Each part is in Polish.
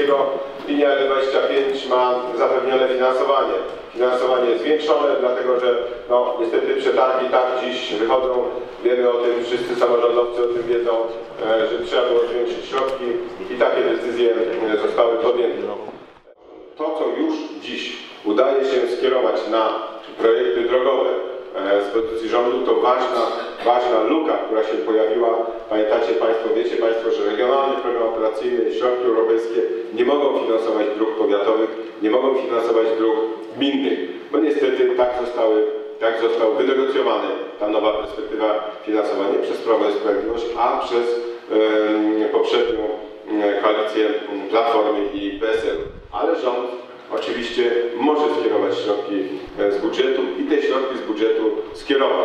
Europejskiego. Linia L25 ma zapewnione finansowanie. Finansowanie jest zwiększone, dlatego że no, niestety przetargi tak dziś wychodzą. Wiemy o tym, wszyscy samorządowcy o tym wiedzą, że trzeba było zwiększyć środki i takie decyzje zostały podjęte. To, co już dziś udaje się skierować na projekty drogowe z pozycji rządu, to ważna luka, która się pojawiła. Pamiętacie Państwo, wiecie Państwo, że regionalny program operacyjny i środki europejskie nie mogą finansować dróg powiatowych, nie mogą finansować dróg gminnych, bo niestety tak został wynegocjowany ta nowa perspektywa finansowania nie przez Prawo i Sprawiedliwość, a przez poprzednią koalicję Platformy i PSL. Ale rząd oczywiście może skierować środki z budżetu i te środki z budżetu skierował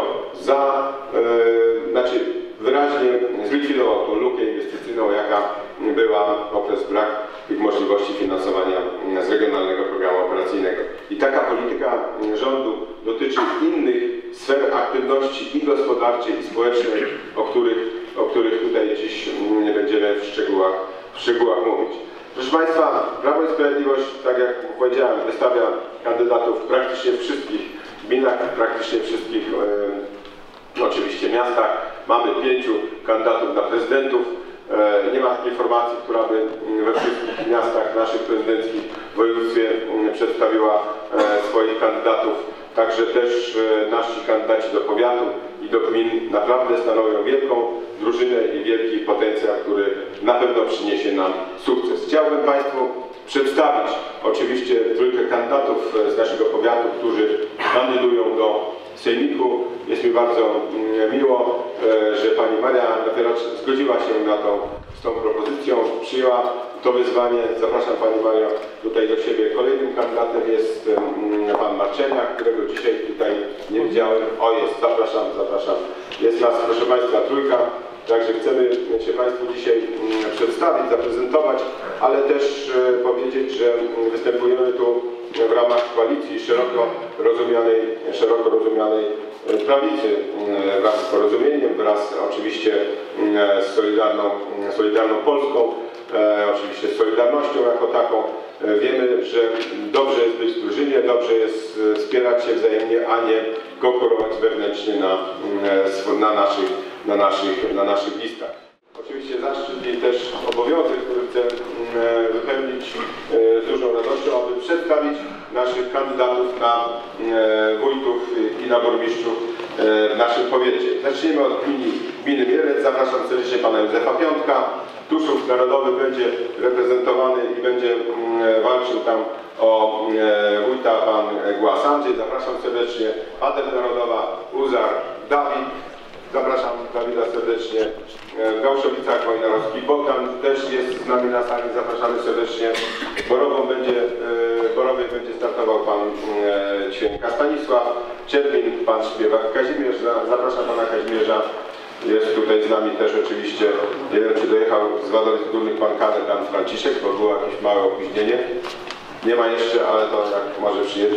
wyraźnie zlikwidował tą lukę inwestycyjną, jaka była poprzez brak tych możliwości finansowania z regionalnego programu operacyjnego. I taka polityka rządu dotyczy innych sfer aktywności i gospodarczej, i społecznej, o których tutaj dziś nie będziemy w szczegółach mówić. Proszę Państwa, Prawo i Sprawiedliwość, tak jak powiedziałem, wystawia kandydatów w praktycznie wszystkich gminach, w praktycznie wszystkich oczywiście miastach. Mamy 5 kandydatów na prezydentów. Nie ma takiej formacji, która by we wszystkich miastach naszych prezydenckich w województwie przedstawiła swoich kandydatów. Także też nasi kandydaci do powiatu i do gmin naprawdę stanowią wielką drużynę i wielki potencjał, który na pewno przyniesie nam sukces. Chciałbym Państwu przedstawić oczywiście trójkę kandydatów z naszego powiatu, którzy kandydują do Sejmiku. Jest mi bardzo miło, że Pani Maria Nawieracz zgodziła się na z tą propozycją, przyjęła to wyzwanie. Zapraszam Pani Mario tutaj do siebie. Kolejnym kandydatem jest Pan Marczeniak, którego dzisiaj tutaj nie widziałem. O, jest, zapraszam. Jest nas, proszę Państwa, trójka. Także chcemy się Państwu dzisiaj przedstawić, zaprezentować, ale też powiedzieć, że występujemy tu w ramach koalicji szeroko rozumianej prawicy, wraz z Porozumieniem, wraz oczywiście z Solidarną Polską, oczywiście z Solidarnością jako taką. Wiemy, że dobrze jest być w drużynie, dobrze jest wspierać się wzajemnie, a nie konkurować wewnętrznie na naszych listach. Oczywiście zaszczyt i też obowiązek, który chcę wypełnić z dużą radością, aby przedstawić naszych kandydatów na wójtów i na burmistrzów w naszym powiecie. Zaczniemy od gminy Mielec. Zapraszam serdecznie Pana Józefa Piątka. Tuszów Narodowy będzie reprezentowany i będzie walczył tam o wójta Pan Głaz Andrzej. Zapraszam serdecznie. Pater Narodowa Uzar Dawid. Zapraszam Dawida serdecznie. W Gałszowicach Wojnarowski Bogdan też jest z nami na sali. Zapraszamy serdecznie. Borowej będzie startował Pan Ćwięka Stanisław. Czerwin Pan Śpiewak Kazimierz. Zapraszam Pana Kazimierza. Jest tutaj z nami też oczywiście, nie wiem czy dojechał z Wadowic Górnych Pan Kaner Franciszek, bo było jakieś małe opóźnienie. Nie ma jeszcze, ale to jak może przyjedzie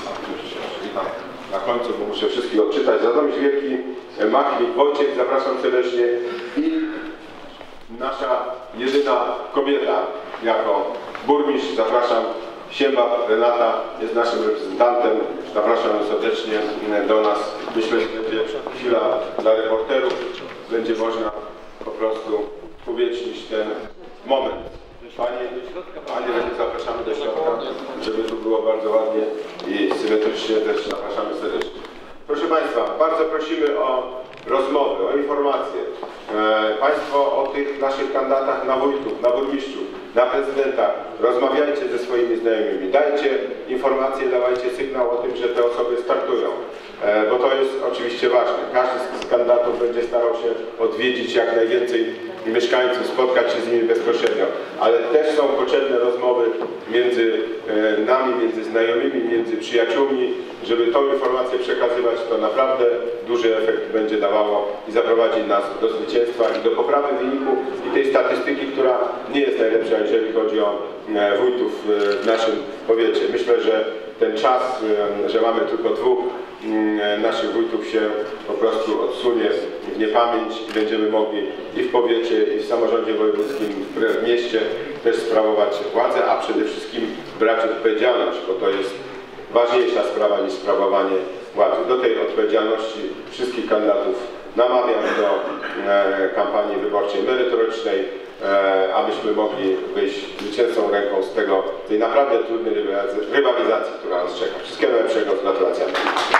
na końcu, bo muszę wszystkich odczytać. Radomierz Wielki, Machlik Wojciech, zapraszam serdecznie. I nasza jedyna kobieta jako burmistrz, zapraszam. Siemba Renata jest naszym reprezentantem. Zapraszam serdecznie do nas. Myślę, że będzie chwila dla reporterów. Będzie można po prostu uwiecznić ten moment. Panie, zapraszamy do środka, żeby tu było bardzo ładnie i symetrycznie też zapraszamy serdecznie. Proszę Państwa, bardzo prosimy o rozmowy, o informacje. Państwo o tych naszych kandydatach na wójtów, na burmistrzów, na prezydenta. Rozmawiajcie ze swoimi znajomymi. Dajcie informacje, dawajcie sygnał o tym, że te osoby startują. Bo to jest oczywiście ważne. Każdy z kandydatów będzie starał się odwiedzić jak najwięcej mieszkańców, spotkać się z nimi bezpośrednio. Ale też są potrzebne rozmowy między nami, między znajomymi, między przyjaciółmi, żeby tą informację przekazywać. To naprawdę duży efekt będzie dawało i zaprowadzi nas do zwycięstwa i do poprawy wyniku i tej statystyki, która nie jest najlepsza, jeżeli chodzi o wójtów w naszym powiecie. Myślę, że ten czas, że mamy tylko 2 naszych wójtów się po prostu odsunie w niepamięć i będziemy mogli i w powiecie, i w samorządzie wojewódzkim, w mieście też sprawować władzę, a przede wszystkim brać odpowiedzialność, bo to jest ważniejsza sprawa niż sprawowanie władzy. Do tej odpowiedzialności wszystkich kandydatów namawiam do kampanii wyborczej merytorycznej, abyśmy mogli wyjść zwycięzcą ręką z tej naprawdę trudnej rywalizacji, która nas czeka. Wszystkiego najlepszego, z gratulacjami.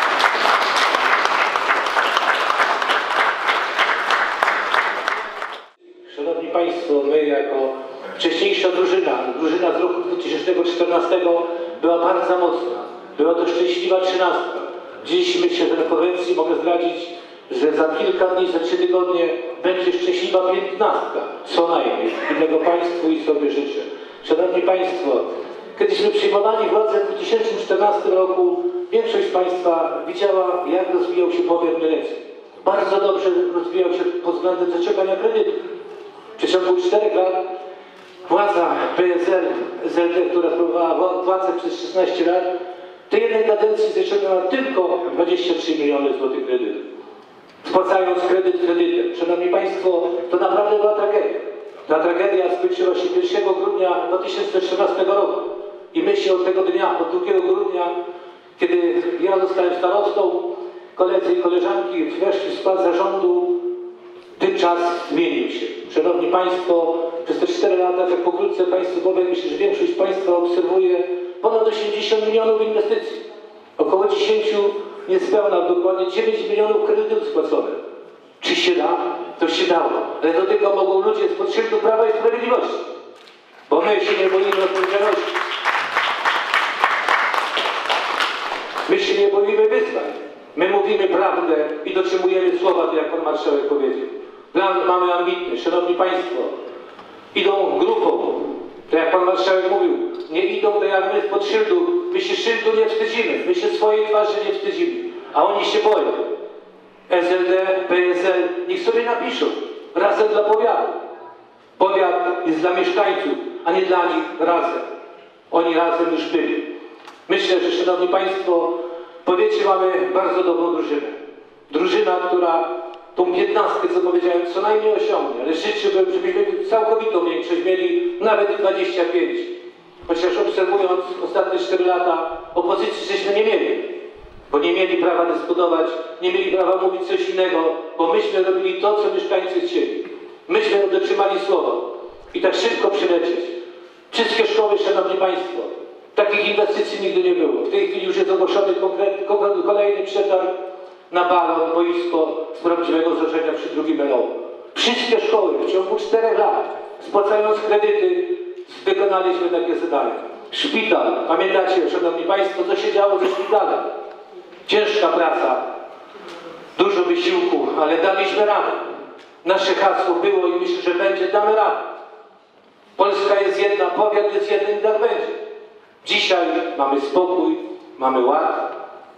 Szanowni Państwo, my jako wcześniejsza drużyna z roku 2014 była bardzo mocna. Była to szczęśliwa 13. Dziś myślę, że na konwencji mogę zdradzić, że za kilka dni, za 3 tygodnie będzie szczęśliwa 15. Co najmniej. Innego Państwu i sobie życzę. Szanowni Państwo, kiedyśmy przyjmowali władzę w 2014 roku, większość z Państwa widziała, jak rozwijał się powiat mielecki. Bardzo dobrze rozwijał się pod względem zaciągania kredytów. W przeciągu 4 lat władza PSL, SLD, która sprawowała władzę przez 16 lat, w tej jednej kadencji zaciągnęła tylko 23 miliony złotych kredytów. Spłacając kredyt kredytem. Szanowni Państwo, to naprawdę była tragedia. Ta tragedia skończyła się 1 grudnia 2014 roku. I my się od tego dnia, od 2 grudnia, kiedy ja zostałem starostą, koledzy i koleżanki weszli w skład zarządu, ten czas zmienił się. Szanowni Państwo, przez te 4 lata, tak pokrótce Państwu powiem, myślę, że większość Państwa obserwuje ponad 80 milionów inwestycji. Około 10, niespełna, dokładnie 9 milionów kredytów spłaconych. Czy się da? To się dało. Ale do tego mogą ludzie spod szyldu Prawa i Sprawiedliwości. Bo my się nie boimy odpowiedzialności. My się nie boimy wyzwań. My mówimy prawdę i dotrzymujemy słowa, tak jak Pan Marszałek powiedział. Plan mamy ambitny. Szanowni Państwo, idą grupą. Tak jak Pan Marszałek mówił, nie idą tak jak my spod szyldu. My się szyldu nie wstydzimy. My się swojej twarzy nie wstydzimy. A oni się boją. SLD, PSL, niech sobie napiszą. Razem dla powiatu. Powiat jest dla mieszkańców, a nie dla nich razem. Oni razem już byli. Myślę, że Szanowni Państwo, w powiecie mamy bardzo dobrą drużynę. Drużyna, która tą 15, co powiedziałem, co najmniej osiągnie, ale życzyłbym, żebyśmy całkowitą większość mieli, nawet 25. Chociaż obserwując ostatnie 4 lata, opozycji żeśmy nie mieli. Bo nie mieli prawa dyskutować, nie mieli prawa mówić coś innego, bo myśmy robili to, co mieszkańcy chcieli. Myśmy dotrzymali słowa. I tak szybko przylecieć. Wszystkie szkoły, Szanowni Państwo, takich inwestycji nigdy nie było. W tej chwili już jest ogłoszony kolejny przetarg na balon, boisko z prawdziwego zdarzenia przy 2 LO. Wszystkie szkoły w ciągu 4 lat, spłacając kredyty, wykonaliśmy takie zadania. Szpital, pamiętacie, Szanowni Państwo, co się działo ze szpitalem? Ciężka praca, dużo wysiłku, ale daliśmy radę. Nasze hasło było i myślę, że będzie, damy radę. Polska jest jedna, powiat jest jeden i tak będzie. Dzisiaj mamy spokój, mamy ład.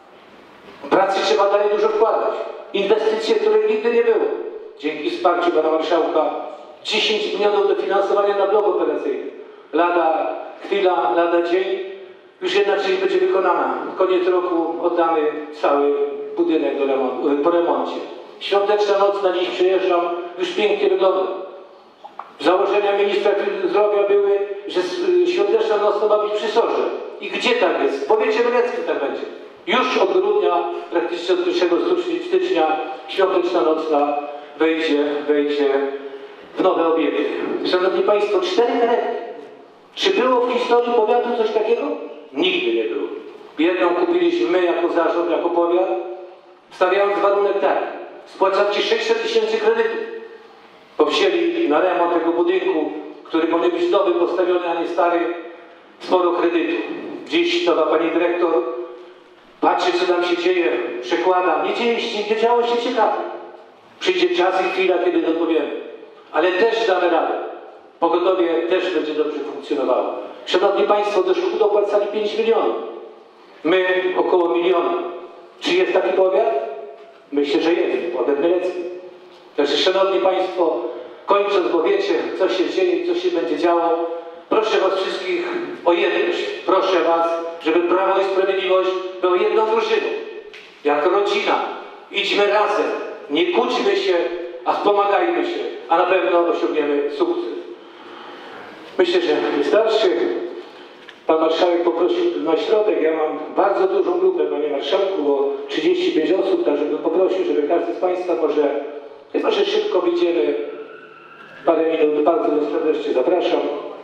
Pracy trzeba dalej dużo wkładać. Inwestycje, których nigdy nie było. Dzięki wsparciu Pana Marszałka 10 milionów dofinansowania na blok operacyjny. Lada chwila, lada dzień. Już jedna część będzie wykonana. Koniec roku oddamy cały budynek po remoncie. Świąteczna noc, na dziś przyjeżdżam, już pięknie wygląda. Założenia ministra zdrowia były, że świąteczna noc to ma być przy Sorze. I gdzie tak jest? W powiecie mieleckim tak będzie. Już od grudnia, praktycznie od 1 stycznia, świąteczna nocna wejdzie w nowe obiekty. Szanowni Państwo, 4 karetki. Czy było w historii powiatu coś takiego? Nigdy nie było. Jedną kupiliśmy my jako zarząd, jako powiat, stawiając warunek taki. Spłacacie 600 000 kredytów. Bo wzięli na remont tego budynku, który powinien być nowy, postawiony, a nie stary, sporo kredytu. Dziś nowa pani dyrektor patrzy, co tam się dzieje, przekłada. Nie działo się ciekawe. Przyjdzie czas i chwila, kiedy dopowiemy. Ale też damy radę. Pogotowie też będzie dobrze funkcjonowało. Szanowni Państwo, do szkół dopłacali 5 milionów. My około 1 miliona. Czy jest taki powiat? Myślę, że jest. Powiat mielecki. Także Szanowni Państwo, kończąc, bo wiecie, co się dzieje i co się będzie działo, proszę Was wszystkich o jedność. Proszę Was, żeby Prawo i Sprawiedliwość było jedną drużyną. jako rodzina. Idźmy razem, nie kłóćmy się, a wspomagajmy się, a na pewno osiągniemy sukces. Myślę, że wystarczy. Pan marszałek poprosił na środek. Ja mam bardzo dużą grupę, panie marszałku, bo 35 osób, także bym poprosił, żeby każdy z państwa może, chyba że szybko wyjdziemy, parę minut, bardzo serdecznie zapraszam.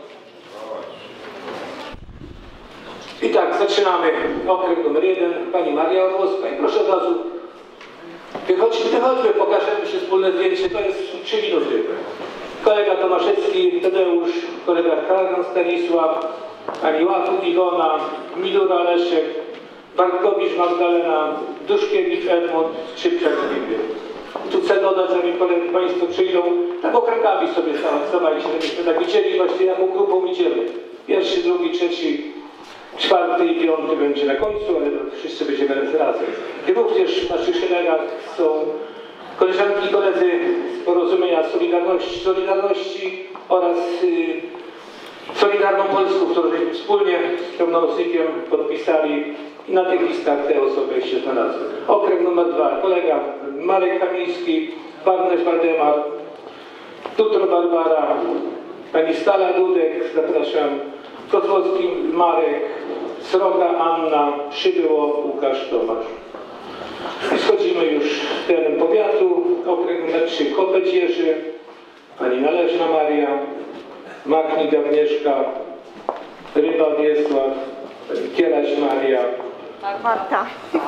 I tak, zaczynamy okręg numer 1, pani Maria Orłowska. I proszę od razu, wychodźmy, pokażemy się wspólne zdjęcie, to jest 3 minuty. Kolega Tomaszewski, Tadeusz, kolega Kargan Stanisław, pani Łachów Iwona, Milura Leszek, Bartkowicz Magdalena, Duszkiewicz Edmund, Skrzypczak Zbigniew. Tu chcę dodać, że mi koledzy państwo przyjdą, tak okręgami sobie stawali się, żebyśmy tak widzieli właściwie jaką grupą idziemy. Pierwszy, drugi, trzeci, 4. i 5. będzie na końcu, ale wszyscy będziemy razem. I również w naszych szeregach są koleżanki i koledzy z porozumienia Solidarności oraz Solidarną Polską, którą żeśmy wspólnie z pełnomocnikiem podpisali i na tych listach te osoby się znalazły. Okręg numer 2, kolega Marek Kamiński, Barnesz Waldemar, Tutro Barbara, pani Stala Dudek, zapraszam, Kozłowski Marek, Sroka Anna, Przybyło Łukasz Tomasz. I schodzimy już w teren powiatu, okręg numer 3, Kopeć Jerzy, pani Należna Maria, Maknik Agnieszka, Ryba Wiesław, Kieraś Maria, Marta.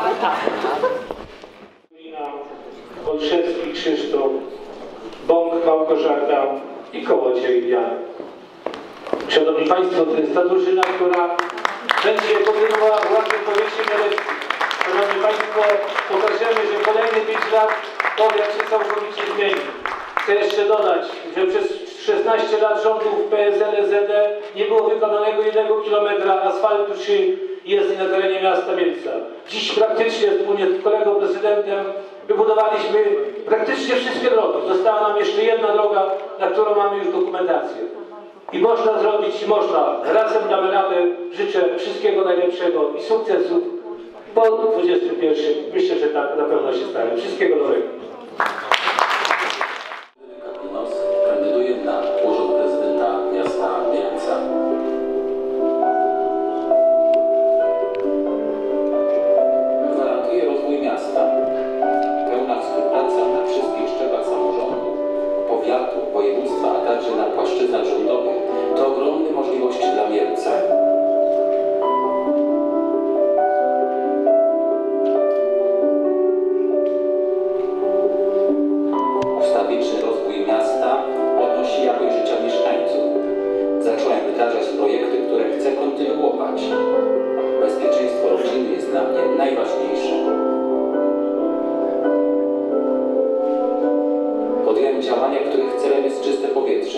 Olszewski Krzysztof, Bąk Małgorzata i Kołodziej Jan. Szanowni Państwo, to jest ta drużyna, która będzie kontynuowała władzę w powiecie mieleckim. Szanowni Państwo, pokażemy, że kolejne 5 lat powiat się całkowicie zmieni. Chcę jeszcze dodać, że przez 16 lat rządów PSL-SLD nie było wykonanego 1 kilometra asfaltu czy jezdni na terenie miasta Mielca. Dziś praktycznie wspólnie z kolegą prezydentem wybudowaliśmy praktycznie wszystkie drogi. Została nam jeszcze jedna droga, na którą mamy już dokumentację. I można zrobić, można. Razem damy radę. Życzę wszystkiego najlepszego i sukcesów po 21. Myślę, że tak na pewno się stanie. Wszystkiego dobrego. Kandyduje na urząd prezydenta miasta Mielca. Gwarantuje rozwój miasta. Pełna współpraca na wszystkich szczeblach samorządu, powiatu, województwa, a także na płaszczyznach rządowych to ogromne możliwości dla Mielca. Ustawiczny rozwój miasta podnosi jakość życia mieszkańców. Zacząłem wdrażać projekty, które chcę kontynuować. Bezpieczeństwo rodziny jest dla mnie najważniejsze. Podjąłem działania, których celem jest czyste powietrze.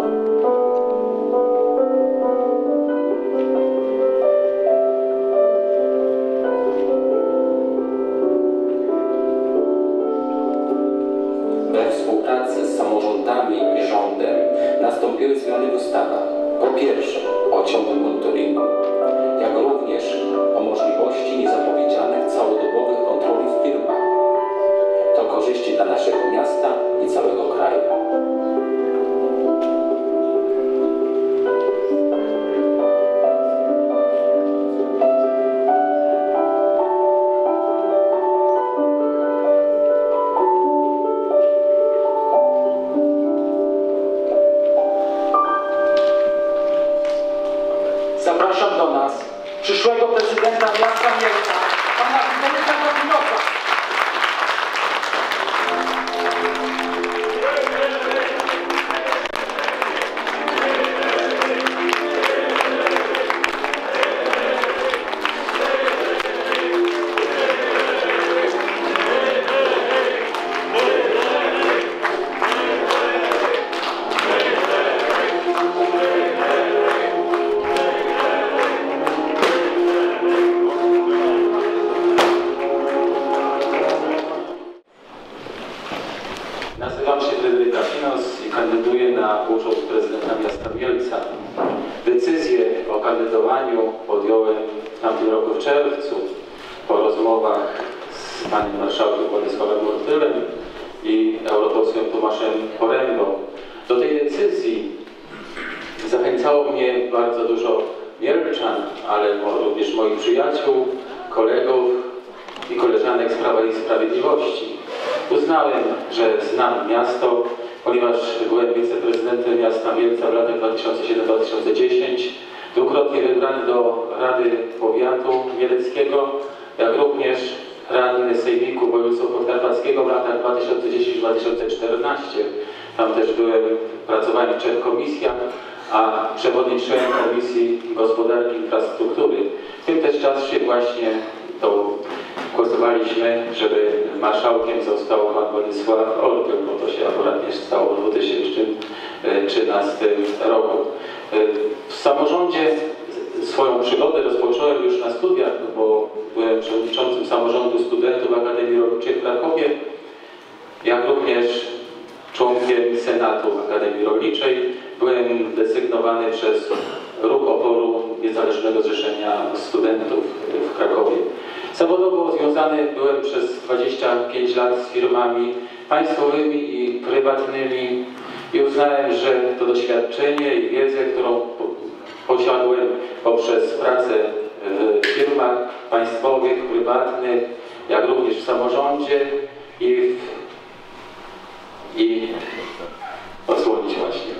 We współpracy z samorządami i rządem nastąpiły zmiany w ustawach. Po pierwsze, o ciągłym monitoringu, jak również o możliwości niezapowiedzianych całodobowych kontroli w firmach. To korzyści dla naszego miasta i całego kraju. Zapraszam do nas przyszłego prezydenta miasta Mielca, pana Historyka Kowinosa. Nazywam się Fryderyk Kapinos i kandyduję na urząd prezydenta miasta Mielca. Decyzję o kandydowaniu podjąłem w tamtym roku w czerwcu po rozmowach z z panem marszałkiem Władysławem Motylem i europosłem Tomaszem Porębą. Do tej decyzji zachęcało mnie bardzo dużo mielczan, ale również moich przyjaciół, kolegów i koleżanek z Prawa i Sprawiedliwości. Uznałem, że znam miasto, ponieważ byłem wiceprezydentem miasta Mielca w latach 2007-2010, dwukrotnie wybrany do Rady Powiatu Mieleckiego, jak również radny Sejmiku Województwa Podkarpackiego w latach 2010-2014. Tam też pracowałem w 3 komisjach, a przewodniczyłem Komisji Gospodarki i Infrastruktury. W tym też czasie właśnie to głosowaliśmy, żeby marszałkiem został pan Władysław Ortyl, bo to się akurat nie stało w 2013 roku. W samorządzie swoją przygodę rozpocząłem już na studiach, bo byłem przewodniczącym samorządu studentów Akademii Rolniczej w Krakowie, jak również członkiem Senatu Akademii Rolniczej. Byłem desygnowany przez Ruch Oporu Niezależnego Zrzeszenia Studentów w Krakowie. Zawodowo związany byłem przez 25 lat z firmami państwowymi i prywatnymi i uznałem, że to doświadczenie i wiedzę, którą posiadłem poprzez pracę w firmach państwowych, prywatnych, jak również w samorządzie i odsłonić właśnie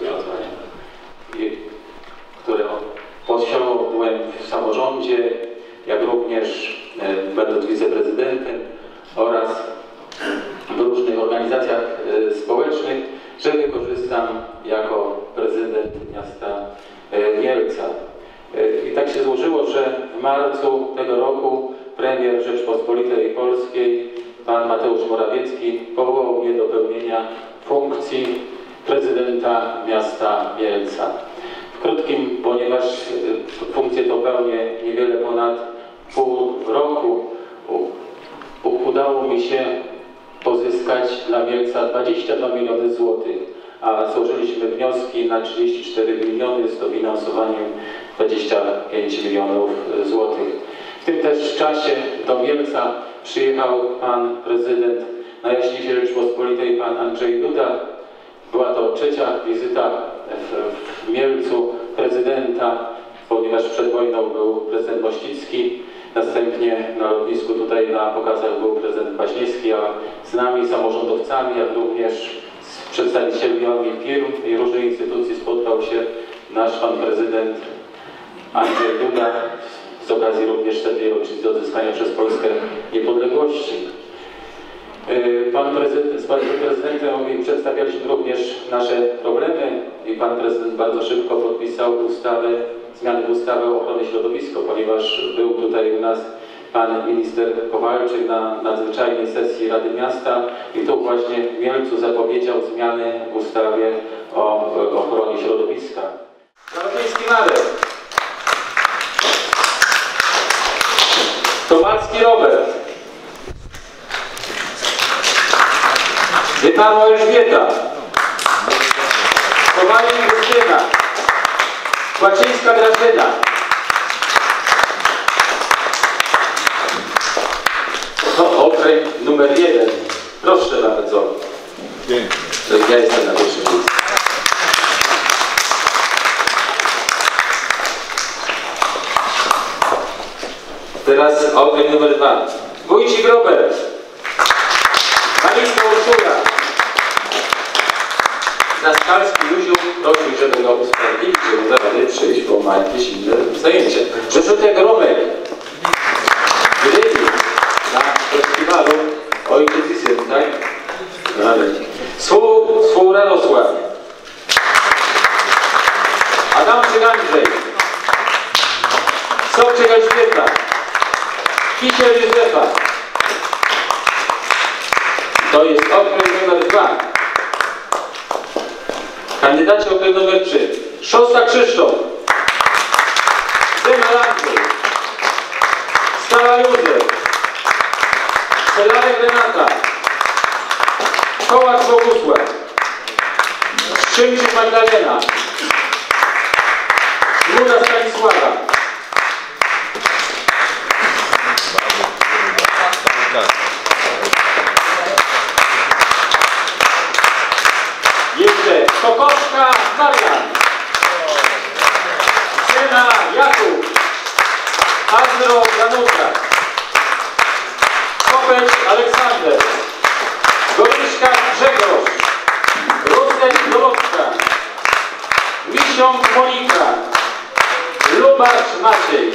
które posiadłem w samorządzie, jak również będąc wiceprezydentem oraz w różnych organizacjach społecznych, że wykorzystam jako prezydent miasta Mielca. I tak się złożyło, że w marcu tego roku premier Rzeczpospolitej Polskiej, pan Mateusz Morawiecki, powołał mnie do pełnienia funkcji prezydenta miasta Mielca. W krótkim, ponieważ funkcję to pełnię niewiele ponad pół roku, udało mi się pozyskać dla Mielca 22 miliony złotych, a złożyliśmy wnioski na 34 miliony z dofinansowaniem 25 milionów złotych. W tym też czasie do Mielca przyjechał pan prezydent Najjaśniejszej Rzeczypospolitej, pan Andrzej Duda. Była to 3. wizyta w Mielcu prezydenta, ponieważ przed wojną był prezydent Mościcki, następnie na lotnisku tutaj na pokazach był prezydent Kwaśniewski, a z nami, samorządowcami, jak również z przedstawicielami firm i różnych instytucji spotkał się nasz pan prezydent Andrzej Duda z okazji również 100. rocznicy odzyskania przez Polskę niepodległości. Z panem prezydentem przedstawialiśmy również nasze problemy i pan prezydent bardzo szybko podpisał zmiany w ustawie o ochronie środowiska, ponieważ był tutaj u nas pan minister Kowalczyk na nadzwyczajnej sesji Rady Miasta i tu właśnie w Mielcu zapowiedział zmiany w ustawie o ochronie środowiska. Zalotnicki Marek, Tomacki Robert, Wyparła Elżbieta, Kowalik Krystyna, Płaczyńska Grażyna, to okręg numer 1. Proszę bardzo. Ja jestem na pierwszym miejscu. Teraz okręg numer 2. Wójcik Robert, Malicka Urszula, Naskalski Józiu prosił, żeby go usprawiedliwić, żeby zaraz przyjść, bo ma jakieś inne zajęcie. Rzeszutek Romek, Gdyni na festiwalu Ojciec i Syn, tak? Swój Radosław, Adamczyk Andrzej, Sobczyk Elżbieta, Kisiel Józefa. To jest okręg numer 2. Kandydaci okręg numer 3. Szosta Krzysztof, Zemal Andrzej, Stala Józef, Celarek Renata, Kołacz Bogusław, Szymczyk Magdalena, Luda Stanisława, Maciej.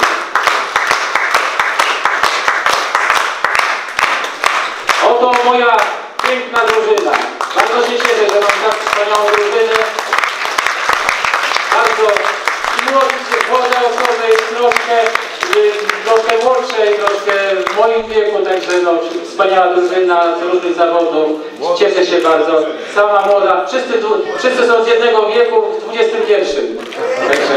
Oto moja piękna drużyna. Bardzo się cieszę, że mam tak wspaniałą drużynę. Bardzo młode osoby, troszkę młodsze i troszkę w moim wieku, także no, wspaniała drużyna z różnych zawodów. Cieszę się bardzo. Sama młoda. Wszyscy są z jednego wieku w XXI. Także.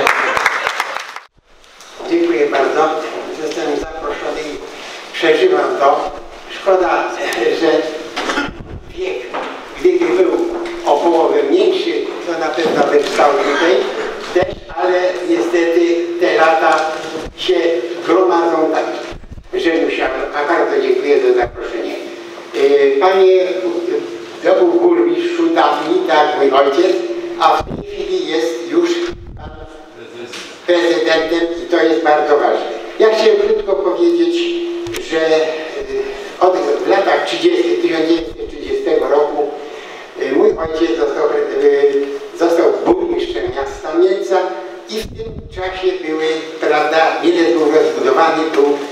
Dziękuję bardzo. Zostałem zaproszony i przeżywam to. Szkoda, że wiek, gdyby był o połowę mniejszy, to na pewno bym stał tutaj też, ale niestety te lata się gromadzą tak, że musiałem. A bardzo dziękuję za zaproszenie. Panie, to był burmistrzu dawniej, tak, mój ojciec, a w tej chwili jest już prezydentem i to jest bardzo ważne. Ja chciałem krótko powiedzieć, że w latach 1930 roku mój ojciec został burmistrzem miasta Mielca i w tym czasie były, prawda, Mielec był rozbudowany,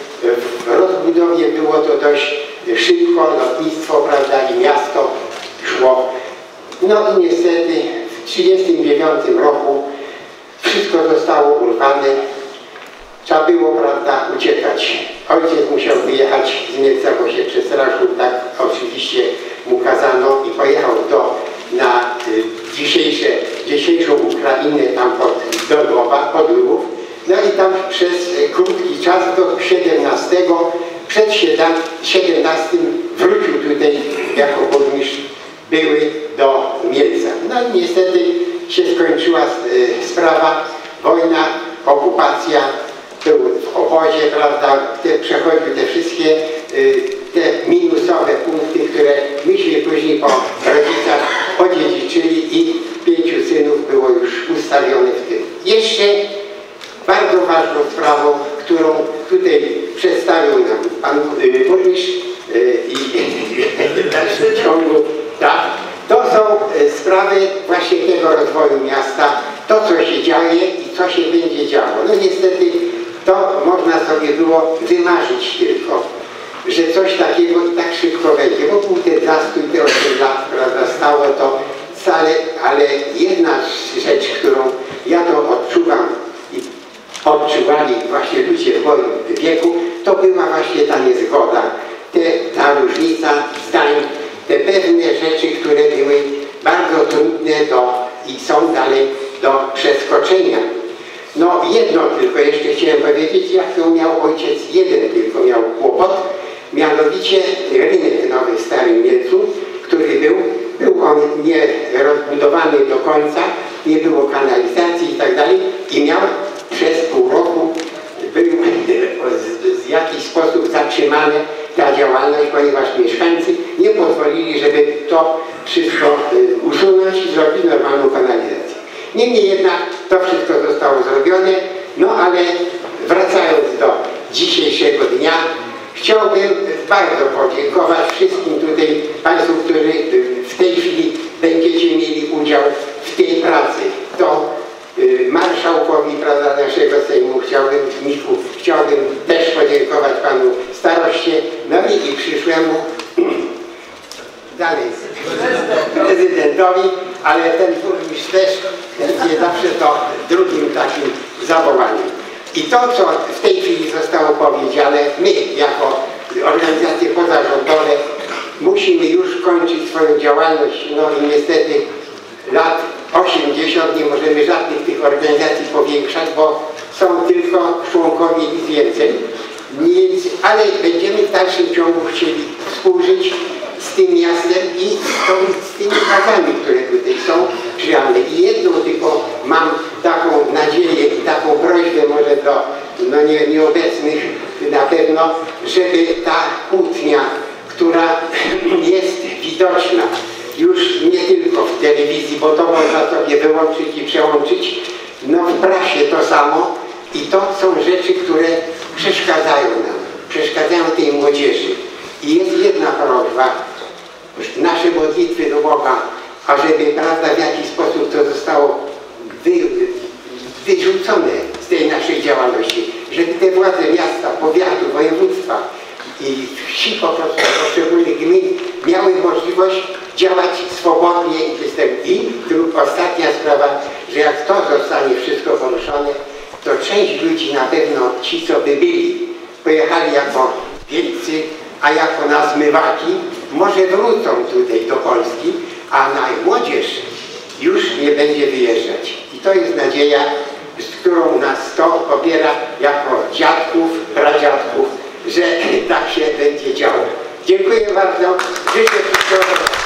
w rozbudowie było to dość szybko, lotnictwo, prawda, i miasto szło. No i niestety w 1939 roku wszystko zostało urwane. Trzeba było, prawda, uciekać. Ojciec musiał wyjechać z Mielca, bo się przestraszył, tak oczywiście mu kazano i pojechał na dzisiejszą Ukrainę, tam pod Lwów. No i tam przez krótki czas do 17, przed 17 wrócił tutaj jako burmistrz były do Mielca. No i niestety się skończyła sprawa, wojna, okupacja, był w obozie, prawda, przechodził te wszystkie te minusowe punkty, które myśmy później po rodzicach odziedziczyli i 5 synów było już ustawionych w tym. Jeszcze bardzo ważną sprawą, którą tutaj przedstawił nam pan burmistrz i w dalszym ciągu, tak, to są sprawy właśnie tego rozwoju miasta, to co się dzieje i co się będzie działo. No niestety to można sobie było wymarzyć tylko, że coś takiego i tak szybko będzie, bo był ten zastój, te 8 lat, prawda, stało to wcale, ale jedna rzecz, którą ja to odczuwam i odczuwali właśnie ludzie w moim wieku, to była właśnie ta niezgoda, ta różnica zdań, te pewne rzeczy, które były bardzo trudne i są dalej do przeskoczenia. No jedno tylko jeszcze chciałem powiedzieć, jak to miał ojciec, jeden tylko miał kłopot, mianowicie rynek nowy w Starym Mielcu, który był on nie rozbudowany do końca, nie było kanalizacji i tak dalej i miał przez pół roku, był w jakiś sposób zatrzymane ta działalność, ponieważ mieszkańcy nie pozwolili, żeby to wszystko usunąć i zrobić normalną kanalizację. Niemniej jednak to wszystko zostało zrobione, no ale wracając do dzisiejszego dnia, chciałbym bardzo podziękować wszystkim tutaj Państwu, którzy w tej chwili będziecie mieli udział w tej pracy. To marszałkowi, prawda, naszego Sejmu chciałbym też podziękować panu staroście, no i przyszłemu dalej prezydentowi, ale ten burmistrz też będzie zawsze to drugim takim zawołaniem. I to, co w tej chwili zostało powiedziane, my jako organizacje pozarządowe musimy już kończyć swoją działalność, no i niestety lat 80 nie możemy żadnych tych organizacji powiększać, bo są tylko członkowie, nic więcej. Ale będziemy w dalszym ciągu chcieli współżyć z tym miastem i z tymi kazami, które tutaj są przyjemne. I jedną tylko mam taką nadzieję i taką prośbę może do nieobecnych na pewno, żeby ta kłótnia, która jest widoczna już nie tylko w telewizji, bo to można sobie wyłączyć i przełączyć, no w prasie to samo i to są rzeczy, które przeszkadzają nam, przeszkadzają tej młodzieży. I jest jedna prośba, nasze modlitwy do Boga, ażeby, prawda, w jakiś sposób to zostało wyrzucone z tej naszej działalności. te władze miasta, powiatu, województwa i wsi po prostu poszczególnych gmin miały możliwość działać swobodnie i występnie. I ostatnia sprawa, że jak to zostanie wszystko poruszone, to część ludzi na pewno, ci co by byli, pojechali jako wielcy, a jako na zmywaki, może wrócą tutaj do Polski, a młodzież już nie będzie wyjeżdżać. I to jest nadzieja, z którą nas to popiera jako dziadków, pradziadków, że tak się będzie działo. Dziękuję bardzo. Życzę wszystkiego.